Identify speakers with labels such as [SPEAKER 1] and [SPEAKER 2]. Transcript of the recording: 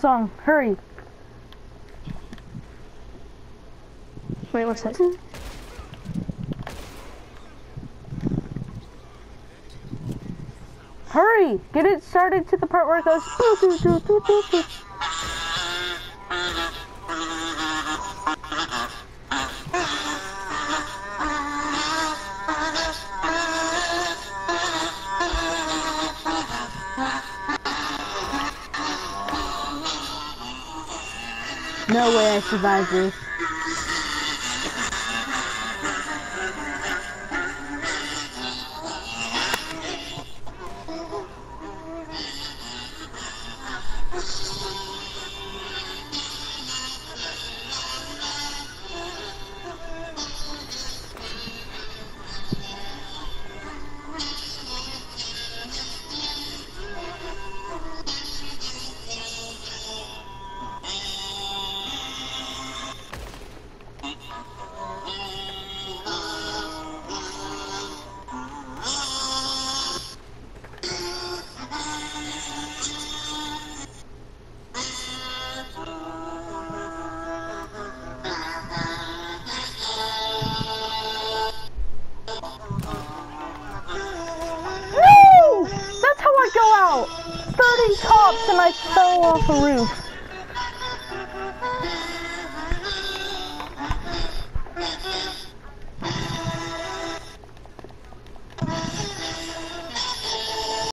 [SPEAKER 1] song. Hurry.
[SPEAKER 2] Wait, one second.
[SPEAKER 1] Hurry! Get it started to the part where it goes. Doo, doo, doo, doo, doo, doo. No way I survived this. No! That's how I go out! 30 cops and I fell off a roof.